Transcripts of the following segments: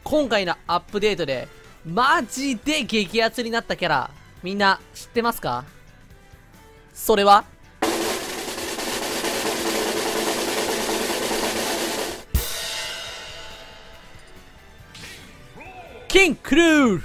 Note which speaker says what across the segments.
Speaker 1: 今回のアップデートでマジで激アツになったキャラ、みんな知ってますか？それはキンクルール。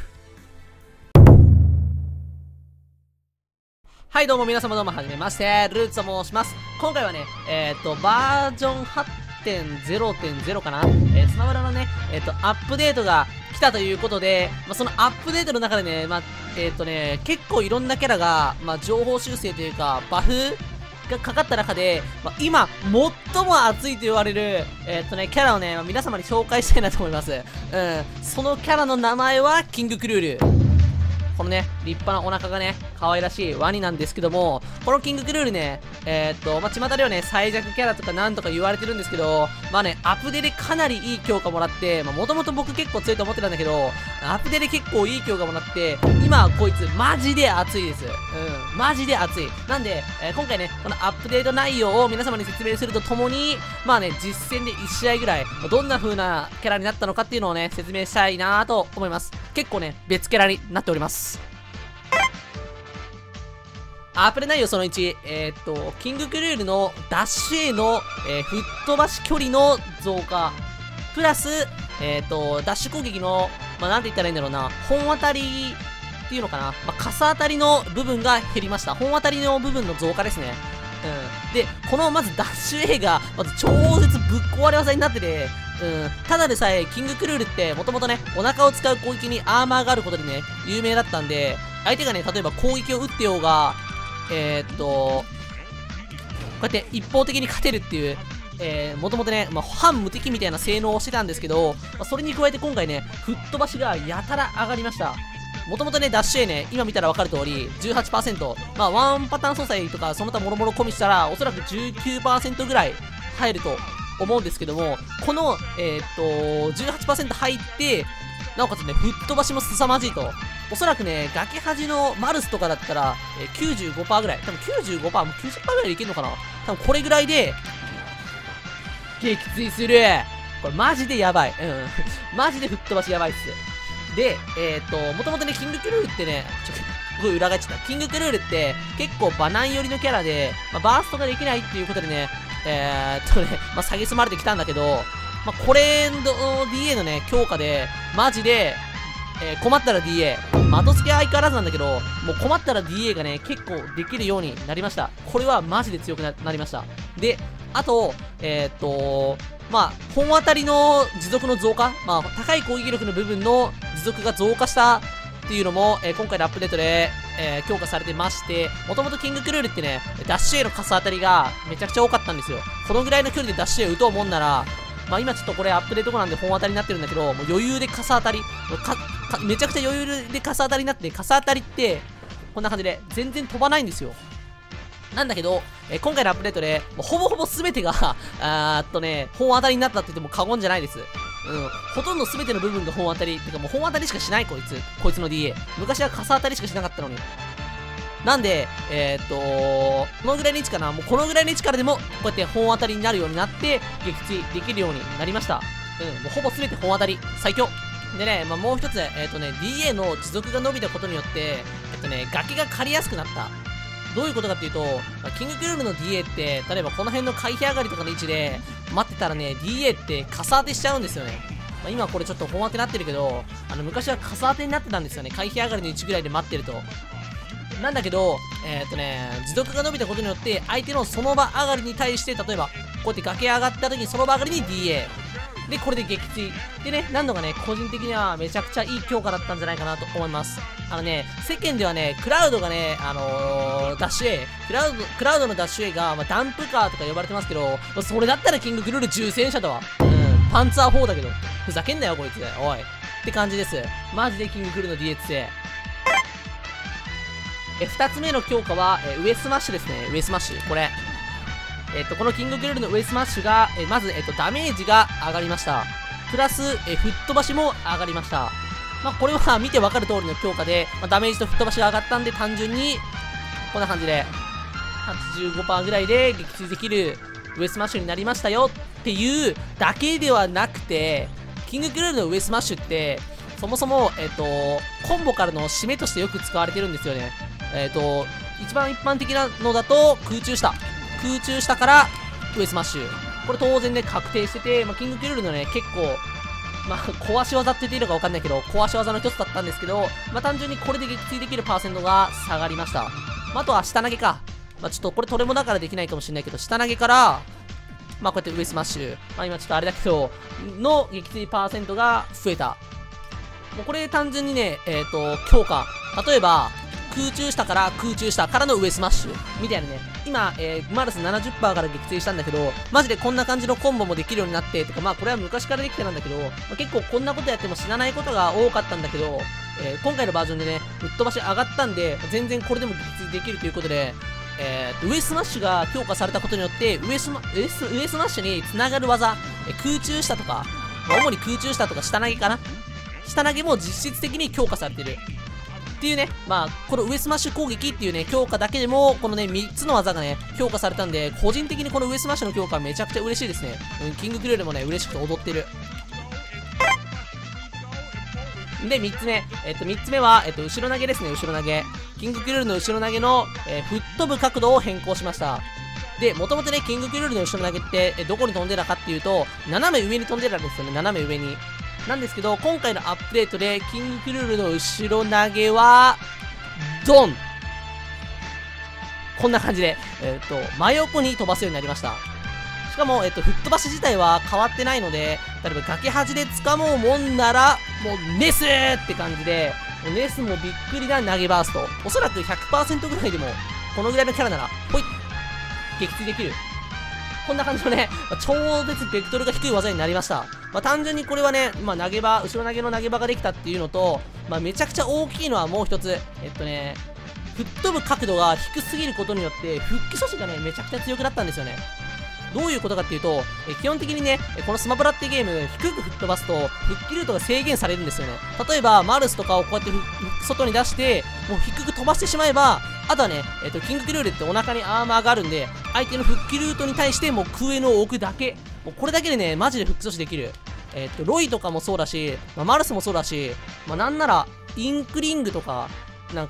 Speaker 1: はい、どうも皆様どうもはじめまして、ルーツと申します。今回はね、バージョン 8.0.0 かな、スマブラのね、アップデートが来たということで、そのアップデートの中でね、結構いろんなキャラが、情報修正というか、バフがかかった中で、今、最も熱いと言われる、キャラをね、皆様に紹介したいなと思います。そのキャラの名前は、キングクルール。このね、立派なお腹がね、可愛らしいワニなんですけども、このキングクルールね、巷ではね、最弱キャラとかなんとか言われてるんですけど、アップデでかなりいい強化もらって、もともと僕結構強いと思ってたんだけど、アップデで結構いい強化もらって、今こいつマジで熱いです。マジで熱い。なんで、今回ね、このアップデート内容を皆様に説明するとともに、実戦で1試合ぐらい、どんな風なキャラになったのかっていうのをね、説明したいなと思います。結構ね、別キャラになっております。アップデ内容その1、キングクルールのダッシュ A の、吹っ飛ばし距離の増加、プラス、ダッシュ攻撃の、なんて言ったらいいんだろうな、本当たりっていうのかな、傘当たりの部分が減りました。本当たりの部分の増加ですね。で、このまずダッシュ A が、まず超絶ぶっ壊れ技になってて、ただでさえ、キングクルールって、もともとね、お腹を使う攻撃にアーマーがあることでね、有名だったんで、相手がね、例えば攻撃を打ってようが、こうやって一方的に勝てるっていう、もともとね、反無敵みたいな性能をしてたんですけど、それに加えて今回ね、吹っ飛ばしがやたら上がりました。もともとね、ダッシュ A ね、今見たらわかる通り、18%、ワンパターン操作とか、その他もろもろ込みしたら、おそらく 19% ぐらい入ると思うんですけども、この、18% 入って、なおかつね、吹っ飛ばしも凄まじいと。おそらくね、崖端のマルスとかだったら、95% ぐらい。多分 95%、もう 90% ぐらいでいけるのかな。多分これぐらいで、撃墜する。これマジでやばい。マジで吹っ飛ばしやばいっす。で、もともとね、キングクルールってね、すごい裏返っちゃった。キングクルールって結構バナン寄りのキャラで、バーストができないっていうことでね、蔑まれてきたんだけど、これの DA のね、強化で、マジで、困ったら DA。的付け相変わらずなんだけど、もう困ったら DA がね、結構できるようになりました。これはマジで強く なりました。で、あと、本当たりの持続の増加、高い攻撃力の部分の持続が増加したっていうのも、今回のアップデートで、強化されてまして、もともとキングクルールってね、ダッシュ A の傘当たりがめちゃくちゃ多かったんですよ。このぐらいの距離でダッシュ A 打とうもんなら、今ちょっとこれアップデート後なんで本当たりになってるんだけど、もう余裕で傘当たり、めちゃくちゃ余裕で傘当たりになって、傘当たりって、こんな感じで全然飛ばないんですよ。なんだけど、今回のアップデートで、ほぼほぼ全てが本当たりになったって言っても過言じゃないです。ほとんど全ての部分が本当たり。てかもう本当たりしかしないこいつの DA。昔は傘当たりしかしなかったのに。なんで、このぐらいの位置かな、もうこのぐらいの位置からでも、こうやって本当たりになるようになって、撃墜できるようになりました。もうほぼ全て本当たり。最強。でね、もう一つ、DA の持続が伸びたことによって、崖が刈りやすくなった。どういうことかっていうと、キングクルールの DA って、例えばこの辺の回避上がりとかの位置で、待ってたらね、DA って傘当てしちゃうんですよね。今これちょっと本当てになってるけど、昔は傘当てになってたんですよね。回避上がりの位置ぐらいで待ってると。なんだけど、持続が伸びたことによって、相手のその場上がりに対して、例えば、こうやって崖上がった時にその場上がりに DA。で、これで撃墜。でね、何度かね、個人的にはめちゃくちゃいい強化だったんじゃないかなと思います。世間ではね、クラウドがね、ダッシュ A、クラウドのダッシュ A が、ダンプカーとか呼ばれてますけど、それだったらキングクルール重戦車だわ。パンツァー4だけど。ふざけんなよ、こいつ。おい。って感じです。マジでキングクルールの DA 強い。2つ目の強化は、ウエスマッシュですね。ウエスマッシュ。これ。このキングクルールのウエスマッシュが、まず、ダメージが上がりました。プラス、吹っ飛ばしも上がりました。これは見てわかる通りの強化で、ダメージと吹っ飛ばしが上がったんで、単純に、こんな感じで、85% ぐらいで撃墜できるウエスマッシュになりましたよっていうだけではなくて、 キングクルールの上スマッシュって、そもそも、コンボからの締めとしてよく使われてるんですよね。一番一般的なのだと、空中下から上スマッシュ。これ当然ね、確定してて、キングクルールのね、結構、壊し技って言っていいのか分かんないけど、壊し技の一つだったんですけど、単純にこれで撃墜できるパーセントが下がりました。あとは下投げか。ちょっとこれトレモだからできないかもしれないけど、下投げから、こうやって上スマッシュ。今ちょっとあれだけど、の撃墜パーセントが増えた。もうこれ単純にね、強化。例えば、空中下からの上スマッシュ。みたいなね。今、マルス 70% から撃墜したんだけど、マジでこんな感じのコンボもできるようになって、とか、これは昔からできてたんだけど、結構こんなことやっても死なないことが多かったんだけど、今回のバージョンでね、ぶっ飛ばし上がったんで、全然これでも撃墜できるということで、上スマッシュが強化されたことによって、上スマッシュに繋がる技、空中下とか、主に空中下とか下投げかな。下投げも実質的に強化されてる。っていうね、この上スマッシュ攻撃っていうね、強化だけでも、このね、3つの技がね、強化されたんで、個人的にこの上スマッシュの強化はめちゃくちゃ嬉しいですね。キングクルールもね、嬉しくて踊ってる。で、3つ目。3つ目は、後ろ投げですね、後ろ投げ。キングクルールの後ろ投げの、吹っ飛ぶ角度を変更しました。で、もともとね、キングクルールの後ろ投げって、どこに飛んでたかっていうと、斜め上に飛んでたんですよね、斜め上に。なんですけど、今回のアップデートで、キングクルールの後ろ投げは、ドンこんな感じで、真横に飛ばすようになりました。しかも、吹っ飛ばし自体は変わってないので、例えば崖端で掴もうもんなら、もうネスって感じで、ネスもびっくりな投げバースト。おそらく 100% ぐらいでも、このぐらいのキャラなら、ほい撃墜できる。こんな感じのね、超絶ベクトルが低い技になりました。単純にこれはね、後ろ投げの投げ場ができたっていうのと、めちゃくちゃ大きいのはもう一つ。吹っ飛ぶ角度が低すぎることによって、復帰阻止がね、めちゃくちゃ強くなったんですよね。どういうことかっていうと、基本的にね、このスマブラってゲーム、低く吹っ飛ばすと、復帰ルートが制限されるんですよね。例えば、マルスとかをこうやって外に出して、もう低く飛ばしてしまえば、あとはね、キングクルールってお腹にアーマーがあるんで、相手の復帰ルートに対してもう空へのを置くだけ。もうこれだけでね、マジで復帰阻止できる。ロイとかもそうだし、マルスもそうだし、なんなら、インクリングとか、復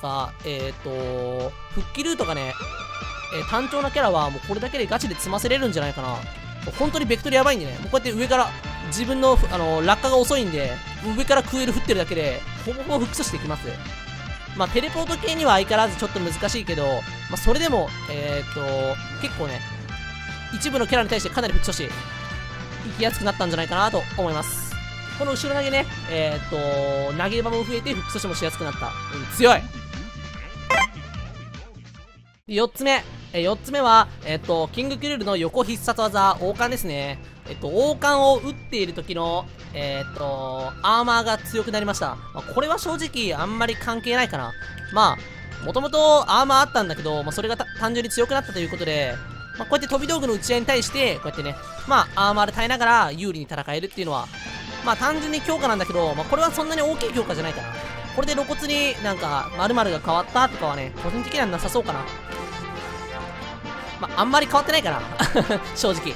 Speaker 1: 帰ルートがね、単調なキャラはもうこれだけでガチで積ませれるんじゃないかな。本当にベクトルやばいんでね、もうこうやって上から、自分の、落下が遅いんで、上からクエル降ってるだけで、ほぼほぼ復帰阻止できます。テレポート系には相変わらずちょっと難しいけど、それでも、結構ね、一部のキャラに対してかなり復帰阻止、いきやすくなったんじゃないかなと思います。この後ろ投げね、投げ場も増えて復帰阻止もしやすくなった。強い。4つ目は、キングクルールの横必殺技、王冠ですね。王冠を打っている時の、アーマーが強くなりました。これは正直あんまり関係ないかな。もともとアーマーあったんだけど、それが単純に強くなったということで、こうやって飛び道具の打ち合いに対して、こうやってね、アーマーで耐えながら有利に戦えるっていうのは、単純に強化なんだけど、これはそんなに大きい強化じゃないかな。これで露骨になんか、〇〇が変わったとかはね、個人的にはなさそうかな。あんまり変わってないかな。正直。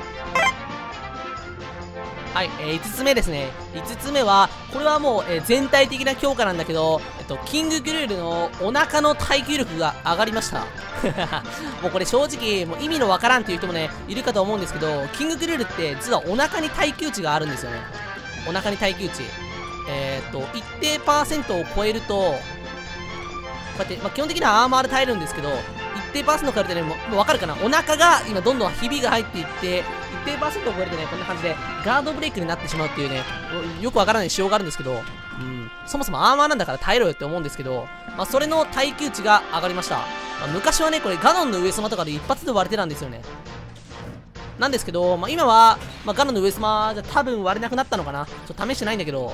Speaker 1: はい、5つ目ですね。5つ目は、これはもう、全体的な強化なんだけど、キングクルールのお腹の耐久力が上がりました。もうこれ正直、もう意味のわからんっていう人もね、いるかと思うんですけど、キングクルールって実はお腹に耐久値があるんですよね。お腹に耐久値。一定パーセントを超えると、こうやって、基本的にはアーマーで耐えるんですけど、一定パーセントを超えるとね、もうわかるかな、お腹が今どんどんひびが入っていって、一定パーセントを超えるとね、こんな感じでガードブレイクになってしまうっていうね、よくわからない仕様があるんですけど、そもそもアーマーなんだから耐えろよって思うんですけど、それの耐久値が上がりました。昔はね、これガノンの上様とかで一発で割れてたんですよね。なんですけど、今は、ガノンの上様じゃ多分割れなくなったのかな。ちょっと試してないんだけど、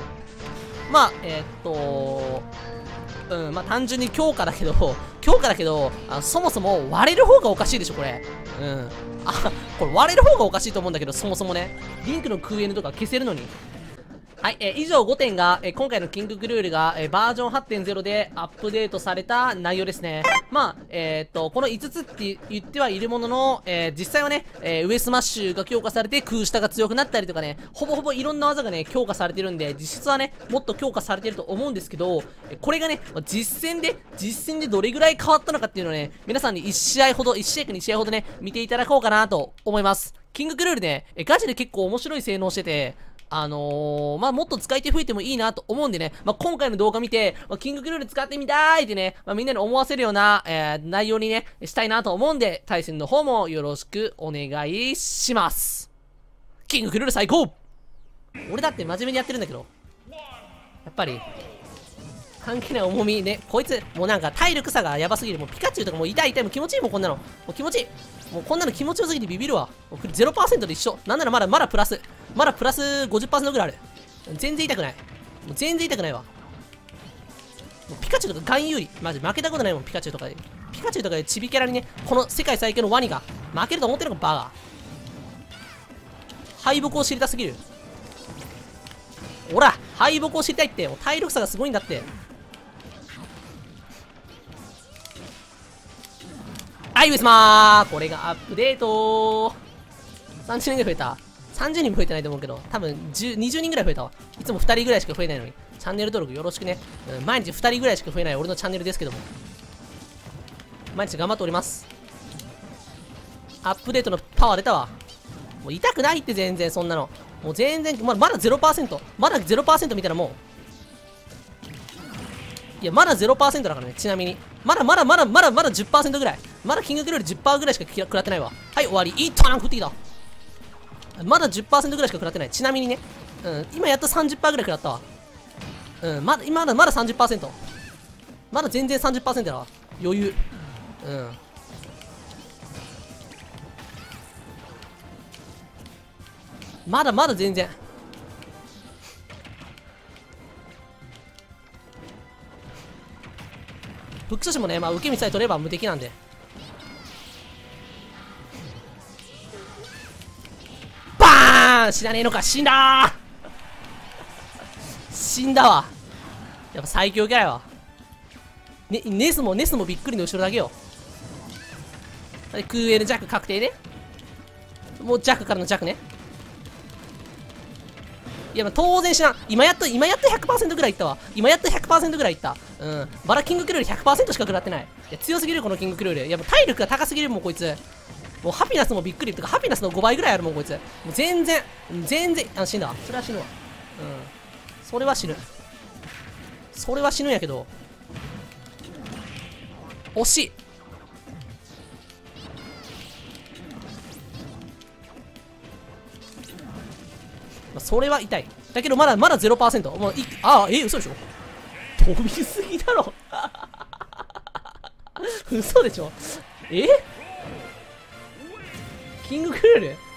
Speaker 1: 単純に強化だけど、そもそも割れる方がおかしいでしょ、これ。これ割れる方がおかしいと思うんだけど、そもそもね。リンクの空 N とか消せるのに。 はい、以上5点が、今回のキングクルールが、バージョン 8.0 でアップデートされた内容ですね。まあ、この5つって言ってはいるものの、実際はね、上スマッシュが強化されて空下が強くなったりとかね、ほぼほぼいろんな技がね、強化されてるんで、実質はね、もっと強化されてると思うんですけど、これがね、実戦でどれぐらい変わったのかっていうのをね、皆さんに1試合か2試合ほどね、見ていただこうかなと思います。キングクルールね、ガチで結構面白い性能してて、まあ、もっと使い手増えてもいいなと思うんでね、まあ、今回の動画見て、キングクルール使ってみたいってね、まあ、みんなに思わせるような、内容にね、したいなと思うんで、対戦の方もよろしくお願いします。キングクルール最高！俺だって真面目にやってるんだけど、やっぱり、関係ない重みね、こいつ、もうなんか体力差がやばすぎる。もうピカチュウとかもう痛い、もう気持ちいいもん、こんなの。もう気持ちいい。もうこんなの気持ちよすぎてビビるわ。もう 0% で一緒。なんならまだプラス。まだプラス 50% ぐらいある。全然痛くない。もう全然痛くないわ。もうピカチュウとかガン有利。マジ負けたことないもん、ピカチュウとかで。ピカチュウとかでチビキャラにね、この世界最強のワニが負けると思ってるのか、バカ。敗北を知りたすぎる。ほら、敗北を知りたいって。もう体力差がすごいんだって。はい、上様ー、これがアップデートー。30人ぐらい増えた。30人も増えてないと思うけど、多分20人ぐらい増えたわ。いつも2人ぐらいしか増えないのに。チャンネル登録よろしくね。毎日2人ぐらいしか増えない俺のチャンネルですけども。毎日頑張っております。アップデートのパワー出たわ。もう痛くないって全然そんなの。もう全然、まだ 0%。まだ 0% 見たらもう。いや、まだ 0% だからね、ちなみに。まだ 10% ぐらい。まだキングクルール 10% ぐらいしか食らってないわ。はい、終わり。いいターン食ってきた。まだ 10% ぐらいしか食らってない。ちなみにね。うん、今やっと 30% ぐらい食らったわ。うん、まだ 30%。まだ全然 30% だわ。余裕。うん。まだ全然。フックスもね、まあ、受け身さえ取れば無敵なんで。バーン！死なねえのか、死んだー！死んだわ。やっぱ最強キャラやわ。ネスもびっくりの後ろだけよ。クーエル弱確定ね。もう弱からの弱ね。いや、まあ当然知らん。今やっと 100% ぐらいいったわ。今やっと 100% ぐらいいった。うん。バラキングクルール 100% しか食らってない。いや、強すぎる、このキングクルール。やっぱ体力が高すぎるもん、こいつ。もうハピナスもびっくり。とか、ハピナスの5倍ぐらいあるもん、こいつ。もう全然、死んだわ。それは死ぬわ。うん。それは死ぬ。それは死ぬんやけど。惜しい。まあ、それは痛い。だけどまだ 0%。もう嘘でしょ。飛びすぎだろ。嘘でしょ。キングクルール